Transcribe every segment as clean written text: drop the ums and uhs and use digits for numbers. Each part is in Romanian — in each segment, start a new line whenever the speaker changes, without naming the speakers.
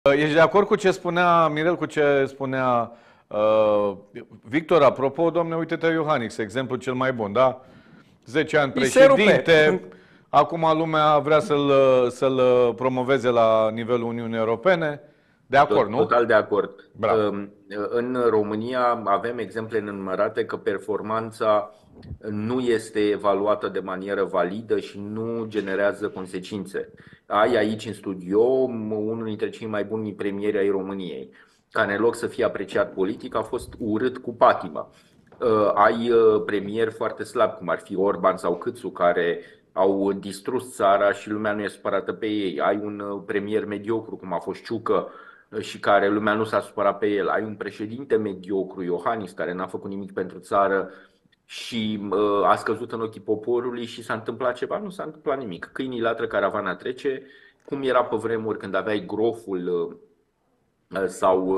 Ești de acord cu ce spunea Mirel, cu ce spunea Victor? Apropo, domne, uite-te Iohannis, exemplul cel mai bun, da? 10 ani președinte, acum lumea vrea să-l promoveze la nivelul Uniunii Europene. De acord, nu?
Total de acord.
Bravo.
În România avem exemple nenumărate că performanța nu este evaluată de manieră validă și nu generează consecințe. Ai aici în studio unul dintre cei mai buni premieri ai României, care în loc să fie apreciat politic a fost urât cu patimă. Ai premieri foarte slabi, cum ar fi Orban sau Câțu, care au distrus țara și lumea nu e supărată pe ei. Ai un premier mediocru, cum a fost Ciucă, și care lumea nu s-a supărat pe el. Ai un președinte mediocru, Iohannis, care n-a făcut nimic pentru țară și a scăzut în ochii poporului și s-a întâmplat ceva? Nu s-a întâmplat nimic. Câinii latră, caravana trece, cum era pe vremuri când aveai groful sau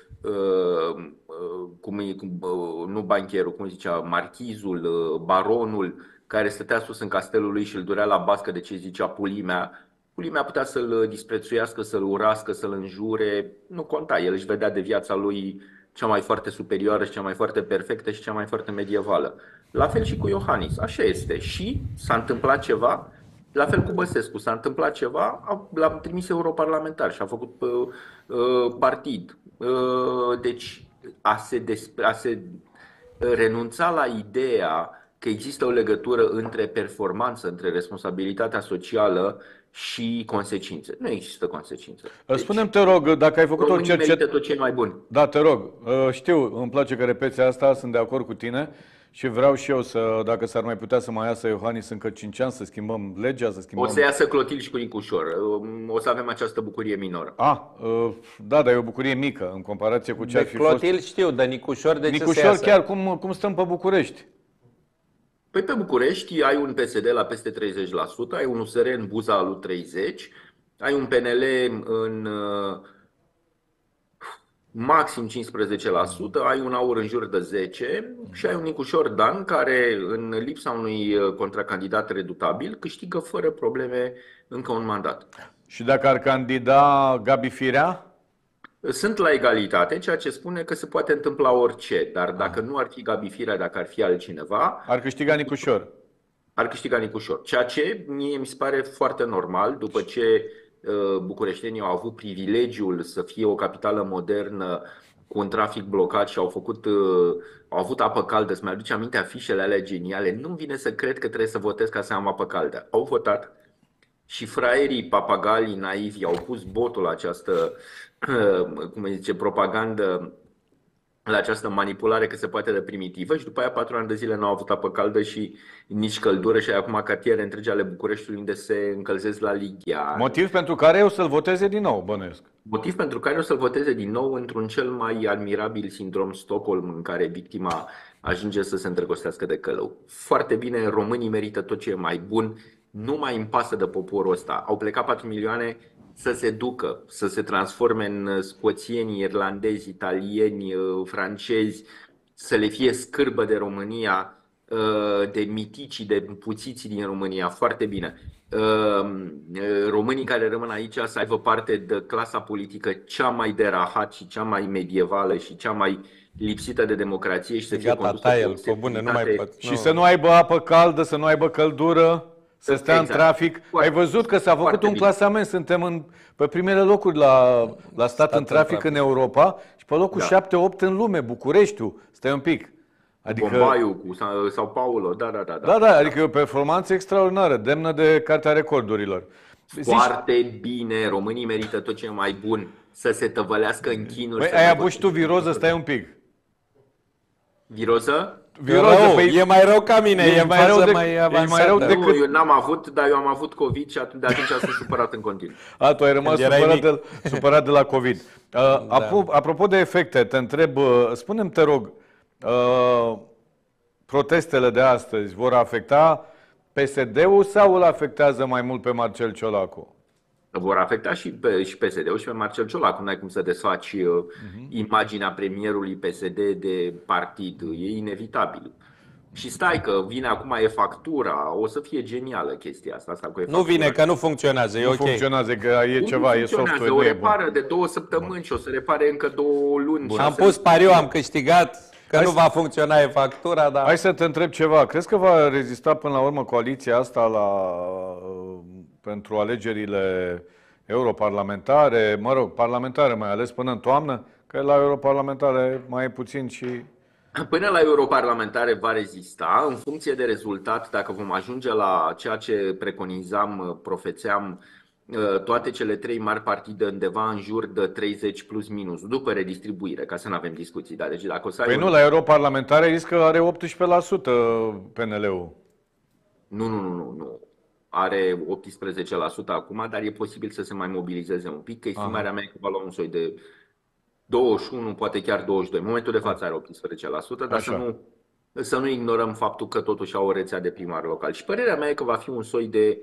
nu bancherul, cum zicea, marchizul, baronul, care stătea sus în castelul lui și îl durea la bască de ce zicea pulimea. Pulimea putea să-l disprețuiască, să-l urască, să-l înjure, nu conta. El își vedea de viața lui cea mai foarte superioară și cea mai foarte perfectă și cea mai foarte medievală. La fel și cu Iohannis, așa este. Și s-a întâmplat ceva, la fel cu Băsescu, s-a întâmplat ceva, l-am trimis europarlamentar și a făcut partid. Deci a se renunța la ideea că există o legătură între performanță, între responsabilitatea socială și consecințe. Nu există consecințe. Deci,
spune-mi, te rog, dacă ai făcut o cercetare...
tot ce e mai bun.
Da, te rog. Știu, îmi place că repeți asta, sunt de acord cu tine și vreau și eu să, dacă s-ar mai putea să mai iasă Iohannis încă 5 ani, să schimbăm legea, să schimbăm...
O să iasă Clotil și cu Nicușor. O să avem această bucurie minoră.
Da, dar e o bucurie mică în comparație cu ce ar fi
Clotil
fost...
știu, dar Nicușor de ce
Nicușor,
să iasă?
chiar cum stăm pe București?
Păi pe București ai un PSD la peste 30%, ai un USR în buza lui 30%, ai un PNL în maxim 15%, ai un AUR în jur de 10% și ai un Nicușor Dan care, în lipsa unui contracandidat redutabil, câștigă fără probleme încă un mandat.
Și dacă ar candida Gabi Firea?
Sunt la egalitate, ceea ce spune că se poate întâmpla orice, dar dacă nu ar fi Gabi Firea, dacă ar fi altcineva,
ar câștiga Nicușor.
Ar câștiga Nicușor. Ceea ce mie mi se pare foarte normal, după ce bucureștenii au avut privilegiul să fie o capitală modernă cu un trafic blocat și au avut apă caldă. Să-mi aduce aminte afișele alea geniale. Nu-mi vine să cred că trebuie să votez ca să am apă caldă. Au votat și fraierii, papagalii naivi au pus botul la această, cum se zice, propagandă, la această manipulare că se poate de primitivă și după aia 4 ani de zile n-au avut apă caldă și nici căldură și ai acum cartiere întregi ale Bucureștiului unde se încălzesc la Lighia.
Motiv pentru care eu să-l voteze din nou, bănuiesc.
Motiv pentru care o să-l voteze din nou într-un cel mai admirabil sindrom Stockholm în care victima ajunge să se îndrăgostească de călău. Foarte bine, românii merită tot ce e mai bun, nu mai îmi pasă de poporul ăsta. Au plecat 4 milioane să se ducă, să se transforme în scoțieni, irlandezi, italieni, francezi, să le fie scârbă de România, de miticii, de puțiții din România. Foarte bine. Românii care rămân aici să aibă parte de clasa politică cea mai de rahat și cea mai medievală și cea mai lipsită de democrație și să fie condusă
cu bune, nu mai pot.
Și să nu aibă apă caldă, să nu aibă căldură. Să stea în trafic. Ai văzut că s-a făcut un clasament. Suntem pe primele locuri la stat în trafic în Europa și pe locul 7-8 în lume, Bucureștiul. Stai un pic.
Adică Bombaiul cu Sao Paulo, da.
Da, adică e o performanță extraordinară, demnă de Cartea Recordurilor.
Foarte bine, românii merită tot ce e mai bun, să se tăvălească în chinuri.
Ai avut și tu viroză, stai un pic.
Viroză?
E mai rău ca mine, e mai rău
decât... Eu n-am avut, dar eu am avut COVID și de atunci sunt supărat în continuu.
Tu ai rămas supărat de la COVID. Apropo de efecte, te întreb, spune-mi, te rog, protestele de astăzi vor afecta PSD-ul sau îl afectează mai mult pe Marcel Ciolacu?
Vor afecta și PSD-ul și pe Marcel Ciolacu. Nu ai cum să desfaci imaginea premierului PSD de partid. E inevitabil. Și stai că vine acum e-factura, o să fie genială chestia asta cu e-factura.
Nu vine, că nu funcționează, e
nu
ok.
funcționează, că e ceva, e software.
O repară de 2 săptămâni și o să repare încă 2 luni.
Am pus pariu, am câștigat, că nu va funcționa e-factura, dar...
Hai să te întreb ceva. Crezi că va rezista până la urmă coaliția asta pentru alegerile europarlamentare, mă rog, parlamentare mai ales până în toamnă? Că la europarlamentare mai e puțin și...
Până la europarlamentare va rezista, în funcție de rezultat, dacă vom ajunge la ceea ce preconizam, profețeam, toate cele 3 mari partide undeva în jur de 30 plus minus, după redistribuire, ca să nu avem discuții. Da? Deci dacă o să ai
Păi nu, la europarlamentare riscă are 18% PNL-ul.
Nu. Are 18% acum, dar e posibil să se mai mobilizeze un pic, că estimarea mea e că va lua un soi de 21, poate chiar 22. În momentul de față are 18%, dar să nu ignorăm faptul că totuși au o rețea de primar local. Și părerea mea e că va fi un soi de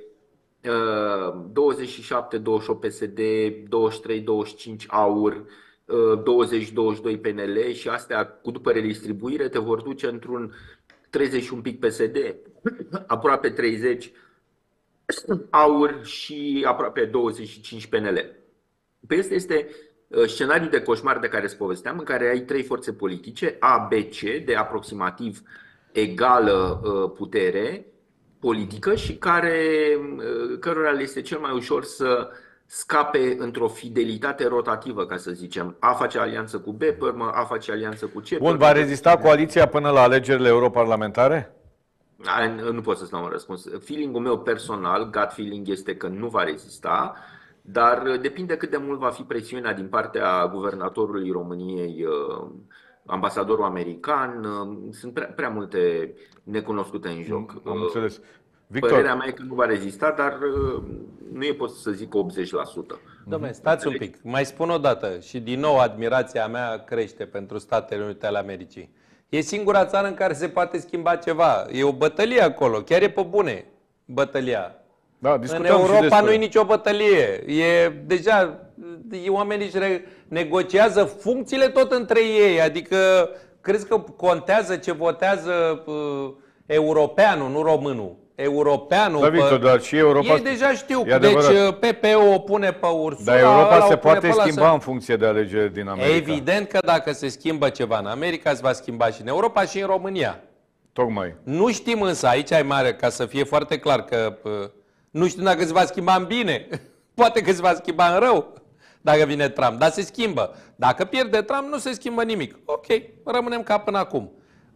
27-28 PSD, 23-25 AUR, 20-22 PNL și astea cu după redistribuire te vor duce într-un 30 un pic PSD, aproape 30 AUR și aproape 25 PNL. Pe este scenariul de coșmar de care îți povesteam, în care ai 3 forțe politice, A, B, C, de aproximativ egală putere politică și cărora le este cel mai ușor să scape într-o fidelitate rotativă, ca să zicem. A face alianță cu B, pe urmă A face alianță cu C.
Bun, va rezista coaliția până la alegerile europarlamentare?
Nu pot să-ți dau un răspuns. Feeling-ul meu personal, gut feeling, este că nu va rezista, dar depinde cât de mult va fi presiunea din partea guvernatorului României, ambasadorul american. Sunt prea multe necunoscute în joc.
Am înțeles. Victor.
Părerea mea e că nu va rezista, dar nu e pot să zic 80%.
Dom'le, stați un pic. Mai spun o dată și din nou admirația mea crește pentru Statele Unite ale Americii. E singura țară în care se poate schimba ceva. E o bătălie acolo, chiar e pe bune bătălia.
Da,
în Europa nu e nicio bătălie. Deja oamenii își negociază funcțiile tot între ei. Adică crezi că contează ce votează europeanul, nu românul. Europeanul.
Da, Victor, dar și Europa...
Ei deja știu. Deci PP-ul o pune pe Ursula.
Dar Europa se poate schimba în funcție de alegeri din America.
Evident că dacă se schimbă ceva în America, se va schimba și în Europa și în România.
Tocmai.
Nu știm însă, aici e mare, ca să fie foarte clar că nu știm dacă se va schimba în bine. Poate că se va schimba în rău dacă vine Trump, dar se schimbă. Dacă pierde Trump, nu se schimbă nimic. Ok, rămânem ca până acum.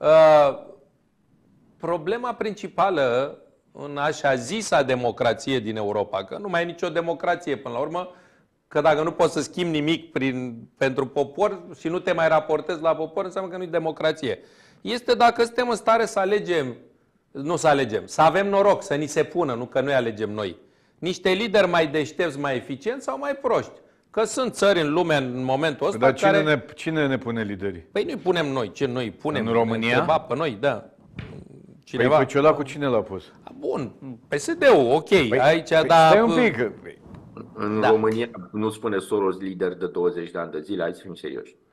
Problema principală în așa zisa democrație din Europa, că nu mai e nicio democrație până la urmă, că dacă nu poți să schimbi nimic pentru popor și nu te mai raportezi la popor, înseamnă că nu e democrație. Este dacă suntem în stare să alegem, să avem noroc, să ni se pună, nu că noi alegem noi, niște lideri mai deștepți, mai eficienți sau mai proști. Că sunt țări în lume în momentul ăsta
Dar cine ne pune liderii?
Păi nu-i punem noi, ce noi punem?
În România?
Pe noi, da.
Cineva? Păi pe Ciolacu cine l-a pus?
Bun, PSD-ul, ok. Aici,
stai un pic.
În România nu spune Soros lider de 20 de ani de zile, hai să fim serioși.